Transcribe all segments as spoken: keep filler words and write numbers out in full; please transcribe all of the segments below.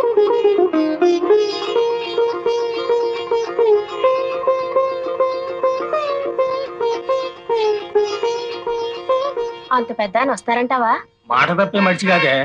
అంత పెద్ద ఆయన వస్తారంటావా? మాట తప్పే మనిషి కాదే.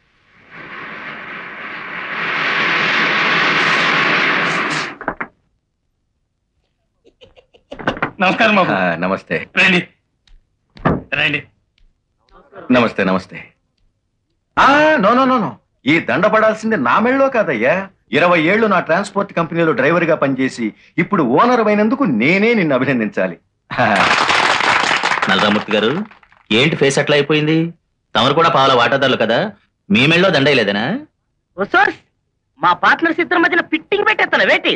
నమస్కారం బాబు. నమస్తే. రండి రండి. నమస్తే నమస్తే. నో నో నో నో ఈ దండ పడాల్సింది నా మెళ్ళలో కాదయ్యా. ఇరవై ఏళ్లు నా ట్రాన్స్పోర్ట్ కంపెనీలో డ్రైవర్ గా పనిచేసి ఇప్పుడు ఓనర్ అయినందుకు నేనే నిన్ను అభినందించాలి. నల్లరామూర్తి గారు, ఏంటి ఫేస్ అట్లా అయిపోయింది? తమరు కూడా పాల వాటాదారులు కదా, మీ మెళ్ళలో దండయలేదనా? మా పార్ట్నర్స్ ఇద్దరి మధ్యన ఫిట్టింగ్ పెట్టేస్తాను వేటి.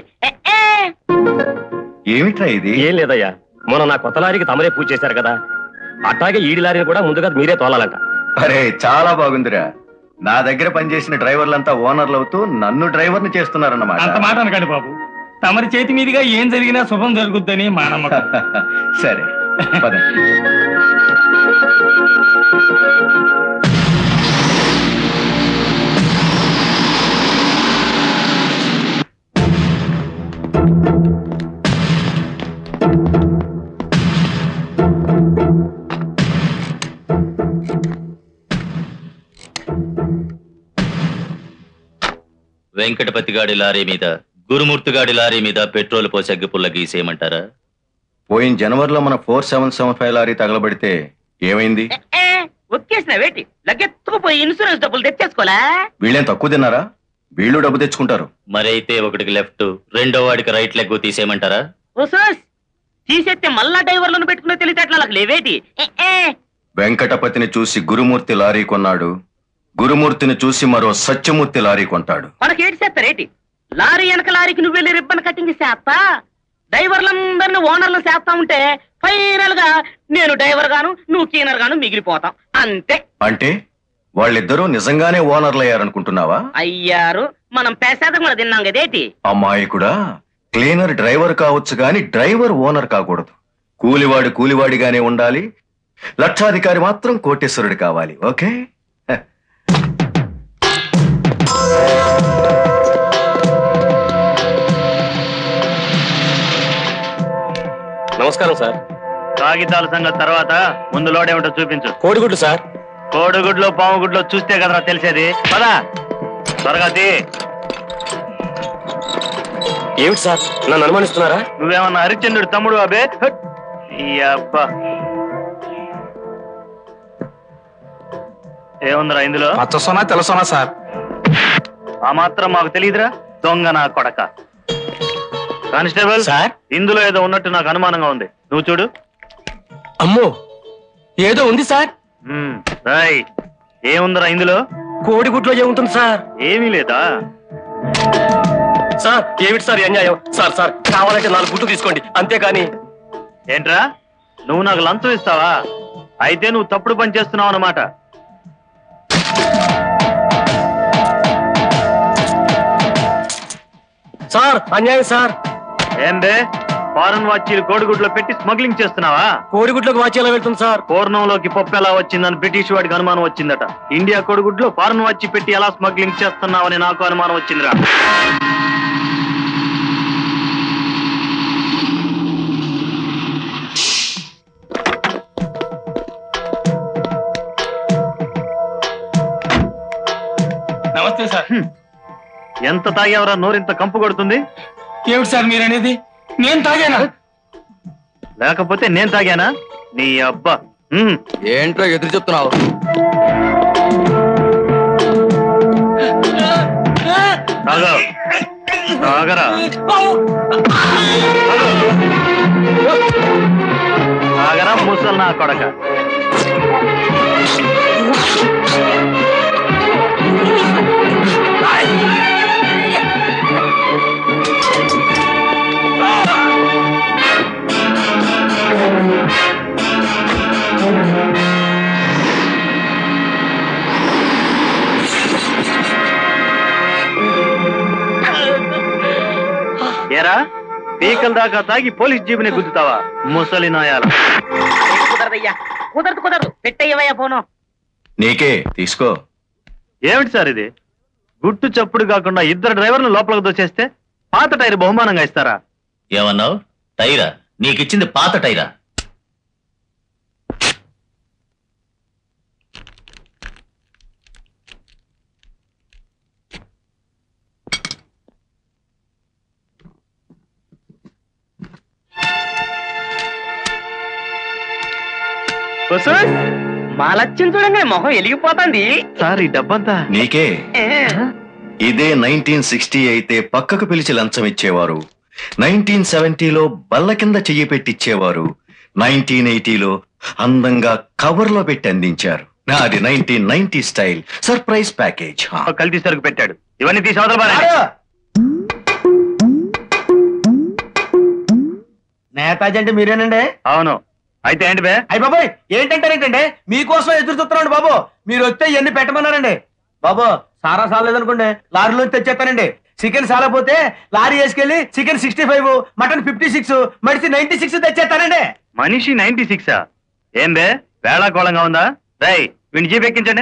ఏమిట్రా ఇది? ఏం లేదయ్యా, మొన్న నా కొత్త లారీకి తమరే పూజ చేశారు కదా, అట్లాగే ఈడి లారీని కూడా ముందుగా మీరే తోలాలంట. అరే చాలా బాగుందిరా. నా దగ్గర పనిచేసిన డ్రైవర్లంతా ఓనర్లు అవుతూ నన్ను డ్రైవర్ని చేస్తున్నారన్నమాట. అంత మాట అనకండి బాబు. తమరి చేతి మీదుగా ఏం జరిగినా శుభం జరుగుద్దని మా నమ్మకం. సరే పదండి. వెంకటపతి గాడి లారీ మీద, గురుమూర్తి గాడి లారీ మీద పెట్రోల్ పోసి అగ్గిపుల్ల గీసేయమంటారా? పోయిన జనవరిలో మన four seven seven five lorry తగలబడితే ఏమైంది? ఒక్కేసిన వేటి లగ్గెత్తుకుపోయి ఇన్సూరెన్స్ డబ్బులు తెచ్చేసుకోలే. వీళ్ళేం తక్కువ తిన్నారా? వీళ్ళు డబ్బు తెచ్చుకుంటారు. మరైతే ఒకటికి లెఫ్ట్, రెండో వాడికి రైట్ లెగ్ తీసేయమంటారా? తీసేస్తే మళ్ళా డ్రైవర్లను పెట్టుకునే తెలిసేట్లా లేవేటి. వెంకటపతిని చూసి గురుమూర్తి లారీ కొన్నాడు, గురుమూర్తిని చూసి మరో సత్యమూర్తి లారీ కొంటాడు. మనకేటి చేస్తారేటి? లారీ వెనక లారీకి నువ్వు వెళ్ళి రిబ్బన్ కటింగ్ చేస్తా, డ్రైవర్లందరినీ ఓనర్లు చేస్తా ఉంటే ఫైనల్ గా నేను డ్రైవర్ గాను నువ్వు క్లీనర్ గాను మిగిలిపోతాం అంతే. అంటే వాళ్ళిద్దరూ నిజంగానే ఓనర్లు అయ్యారనుకుంటున్నావా? అయ్యారు, మనం పెసాదం కూడా తిన్నాం కదేటి. అమ్మాయి కూడా క్లీనర్ డ్రైవర్ కావచ్చు గాని డ్రైవర్ ఓనర్ కాకూడదు. కూలివాడు కూలివాడిగానే ఉండాలి, లక్షాధికారి మాత్రం కోటేశ్వరుడు కావాలి. ఓకే? నమస్కారం సార్. కాగితాల సంగతి తర్వాత ముందు లోడ్ ఏమిటో చూపించు. కోడిగుడ్లు సార్. కోడిగుడ్లో పాముగుడ్లో చూస్తే కదరా తెలిసేది. పదా త్వరగా తీ. ఏమిటి సార్ నన్ను అనుమానిస్తున్నారా? నువ్వేమన్నా హరిశ్చంద్రుడు తమ్ముడు అబే? ఈ అబ్బా ఏముందిరా ఇందులో? పచ్చసోనా తెల్లసోనా సార్? ఆ మాత్రం మాకు తెలియదురా దొంగ నా కొడక. కానిస్టేబుల్ సార్, ఇందులో ఏదో ఉన్నట్టు నాకు అనుమానంగా ఉంది, నువ్వు చూడు. అమ్మో, ఏదో ఉంది సార్. రాయ్, ఏముందిరా ఇందులో? కోడిగుడ్లో ఏముంటుంది సార్? ఏమీ లేదా సార్? ఏమిటి సార్ అన్యాయం? సార్ సార్ కావాలంటే నాలుగు గుడ్లు తీసుకోండి, అంతేకాని. ఏంట్రా, నువ్వు నాకు లంచం ఇస్తావా? అయితే నువ్వు తప్పుడు పని చేస్తున్నావు అన్నమాట. సార్ అన్యాయం సార్. ఏం బే, ఫారెన్ వాచీలు కోడిగుడ్లో పెట్టి స్మగ్లింగ్ చేస్తున్నావా? కోడిగుడ్లోకి వాచ్ ఎలా వెళ్తుంది సార్? పూర్ణంలోకి పప్పు ఎలా వచ్చిందని బ్రిటిష్ వాడికి అనుమానం వచ్చిందట. ఇండియా కోడిగుడ్లో ఫారెన్ వాచీ పెట్టి ఎలా స్మగ్లింగ్ చేస్తున్నావని నాకు అనుమానం వచ్చిందిరా. నమస్తే సార్. ఎంత తాగేవరా నోరింత కంపు కొడుతుంది? ఏమిటి సార్ మీరనేది? నేను తాగానా? లేకపోతే నేను తాగానా? నీ అబ్బా. ఏంట్రా ఎదురు చెప్తున్నావు? తాగా తాగరా తాగరా ముసల్ నా కొడక. ఏరా, పీకల దాకా తాగి పోలీస్ జీబుని గుద్దుతావా ముసలి నాయాల? కుదరదయ్యా, కుదరదు కుదరదు, పెట్టయ్యవయ్యా ఫోను. నీకే తీసుకో. ఏమిటి సార్ ఇది? గుట్టు చప్పుడు కాకుండా ఇద్దరు డ్రైవర్లు లోపలికి దోచేస్తే పాత టైర్ బహుమానంగా ఇస్తారా? ఏమన్నావు? టైరా? నీకిచ్చింది పాత టైరా? మా లక్ష్యం చూడంగా మొహం వెలిగిపోతుంది. సార్ ఈ డబ్బంతా నీకే. ఇదే నైన్టీన్ సిక్స్టీ అయితే పక్కకు పిలిచి లంచం ఇచ్చేవారు, నైన్టీన్ సెవెంటీలో బల్ల కింద చెయ్యి పెట్టిచ్చేవారు, నైన్టీన్ ఎయిటీలో అందంగా కవర్ లో పెట్టి అందించారు. నాది nineteen ninety style surprise package. కల్తీ సరుకు పెట్టాడు. ఇవన్నీ తీసి అవతల నేతాజీ అంటే మీరేనండి? అవును. అయితే ఏంటి బే? అయ్య బాబాయ్ ఏంటంటారేంటండి? మీకోసం ఎదురు చూస్తున్నాండి బాబు. మీరు వస్తే ఇవన్నీ పెట్టమన్నారండి బాబు. సారా సాలేదనుకోండి లారీలో తెచ్చేస్తానండి. చికెన్ సాలపోతే లారీ వేసుకెళ్లి chicken sixty five, mutton fifty six, మడిసి నైన్టీ సిక్స్ తెచ్చేస్తానండి. మనిషి నైన్టీ సిక్సా? ఏం బే వేళాకోళంగా ఉందా? రై వీడిని జీప్ ఎక్కించండి.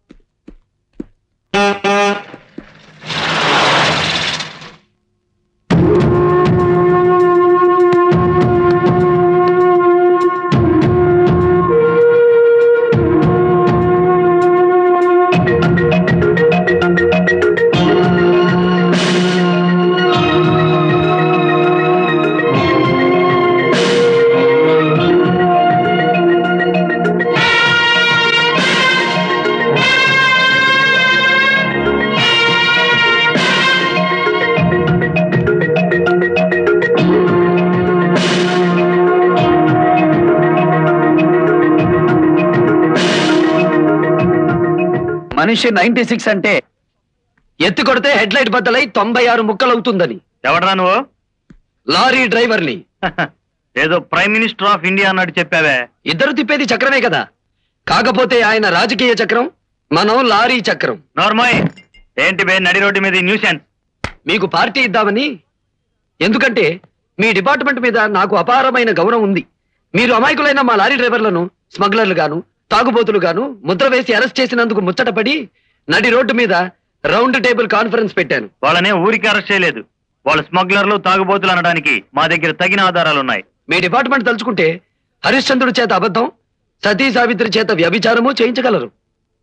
మనిషి నైన్టీ సిక్స్ అంటే ఎత్తి కొడితే హెడ్ లైట్ బద్దలై తొంభై ఆరు ముక్కలవుతుందని. ఎవడరా నువ్వు? లారీ డ్రైవర్ని. ఏదో ప్రైమ్ మినిస్టర్ ఆఫ్ ఇండియా అన్నట్టు చెప్పావే. ఇద్దరు తిప్పేది చక్రమే కదా, కాకపోతే ఆయన రాజకీయ చక్రం, మనం లారీ చక్రం. నార్మల్ ఏంటి బే నడి రోడ్డు మీద న్యూసెన్స్? మీకు పార్టీ ఇద్దామని. ఎందుకంటే మీ డిపార్ట్మెంట్ మీద నాకు అపారమైన గౌరవం ఉంది. మీరు అమాయకులైన మా లారీ డ్రైవర్లను స్మగ్లర్లు గాను తాగుబోతులు గాను ముద్ర వేసి అరెస్ట్ చేసినందుకు ముచ్చటపడి నడి రోడ్డు మీద రౌండ్ టేబుల్ కాన్ఫరెన్స్ పెట్టాను. వాళ్ళనే ఊరికి అరెస్ట్ చేయలేదు. వాళ్ళు స్మగ్లర్లు తాగుబోతులు అనడానికి మా దగ్గర తగిన ఆధారాలున్నాయి. మీ డిపార్ట్మెంట్ తలుచుకుంటే హరిశ్చంద్రుడి చేత అబద్ధం, సతీ సావిత్రి చేత వ్యభిచారము చేయించగలరు.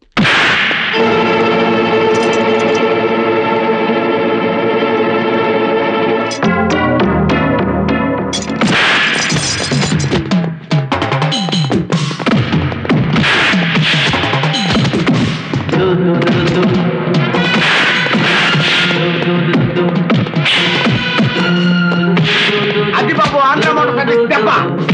అది బాబు ఆంధ్ర మోటార్ దెబ్బ.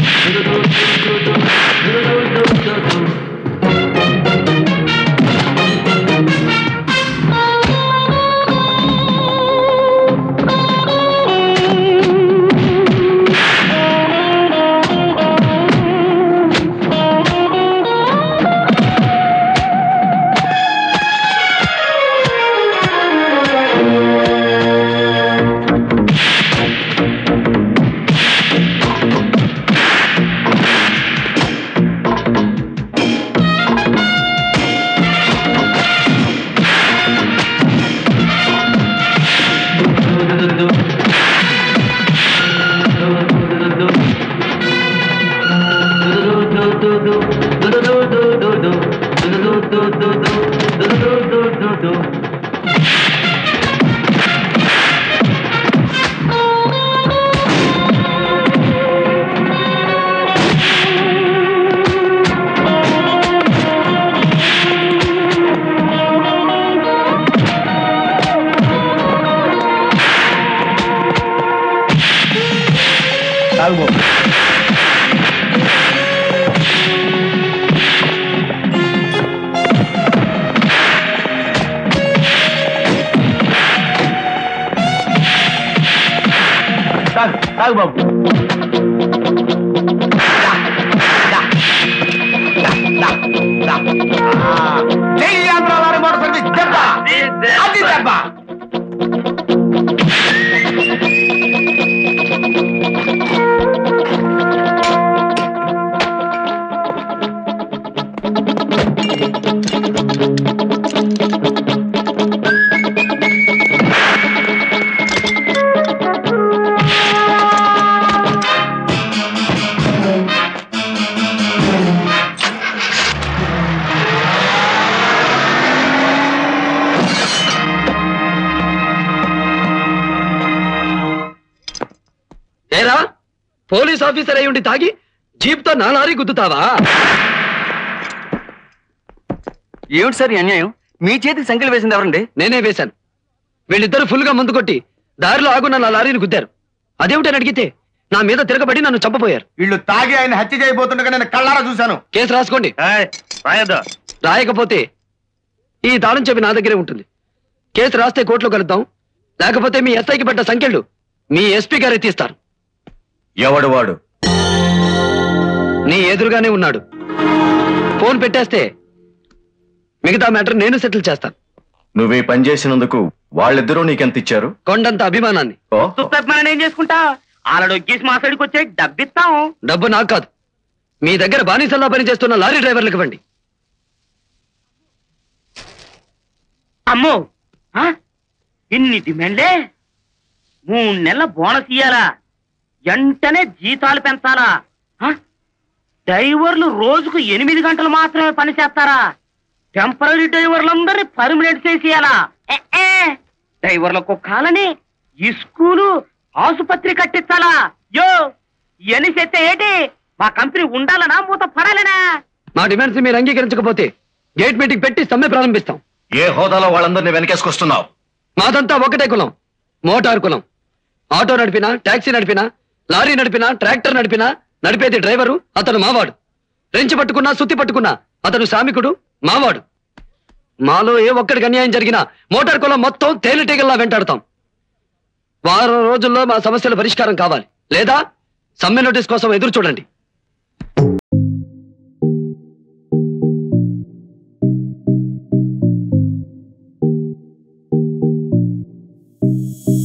తాగు బాబు. జై ఆంధ్ర లారీ మోటార్ సర్వీస్ దెబ్బ. అది దెబ్బ. పోలీస్ ఆఫీసర్ అయి ఉండి తాగి జీప్తో నా లారీ గుద్దుతావా? ఏమిటి సార్ ఈ అన్యాయం? మీ చేతికి సంఖ్యలు వేసింది ఎవరండి? నేనే వేశాను. వీళ్ళిద్దరు ఫుల్ గా ముందు కొట్టి దారిలో ఆగున్న నా లారీని గుద్దారు. అదేమిటని అడిగితే నా మీద తిరగబడి నన్ను చంపపోయారు. వీళ్ళు తాగి ఆయన హత్య చేయబోతుండగా నేను కళ్ళారా చూశాను. కేసు రాసుకోండి. రాయకపోతే ఈ తాళం చెవి నా దగ్గరే ఉంటుంది. కేసు రాస్తే కోర్టులో కలుద్దాం, లేకపోతే మీ ఎస్ఐకి పడ్డ సంఖ్యలు మీ ఎస్పీ గారే తీస్తారు. ఎవడు వాడు? నీ ఎదురుగానే ఉన్నాడు. ఫోన్ పెట్టేస్తే మిగతా మ్యాటర్ నేను సెటిల్ చేస్తాను. నువ్వు ఈ పని చేసినందుకు వాళ్ళిద్దరూ నీకెంత ఇచ్చారు? కొండంత అభిమానాన్ని. మనం ఏం చేసుకుంటా? ఆలడొగ్గేసి మా సైడ్కి వచ్చే డబ్బిస్తాం. డబ్బు నాకు కాదు, మీ దగ్గర బానిసల్లా పని చేస్తున్న లారీ డ్రైవర్లకు ఇవ్వండి. అమ్మో, ఇన్ని డిమాండ్లే! మూడు నెలల బోనస్ ఇయ్యాలా? వెంటనే జీతాలు పెంచాలా? డ్రైవర్లు రోజుకు ఎనిమిది గంటలు మాత్రమే పని చేస్తారా? టెంపరీ డ్రైవర్లందరినీ పర్మనెంట్ చేసేయాలా? డ్రైవర్లకు కాలని ఈ స్కూలు ఆసుపత్రి కట్టించాలా? యో ఇవన్నీ చేస్తే ఏంటి? మా కంపెనీ ఉండాలనా మూత పడాలనా? మా డిమాండ్స్ మీరు అంగీకరించకపోతే గేట్ మీటింగ్ పెట్టి సమ్మె ప్రారంభిస్తాం. ఏ హోదాలో వాళ్ళందరినీ వెనకేసుకొస్తున్నావు? మాదంతా ఒకటే కులం, మోటార్ కులం. ఆటో నడిపినా, టాక్సీ నడిపినా, లారీ నడిపినా, ట్రాక్టర్ నడిపినా నడిపేది డ్రైవరు, అతను మావాడు. రెంచి పట్టుకున్నా, సుత్తి పట్టుకున్నా అతను శ్రామికుడు, మావాడు. మాలో ఏ ఒక్కడికి అన్యాయం జరిగినా మోటార్ కులం మొత్తం తేలిటీగల్లా వెంటాడుతాం. వారం రోజుల్లో మా సమస్యల పరిష్కారం కావాలి, లేదా సమ్మె నోటీస్ కోసం ఎదురు చూడండి.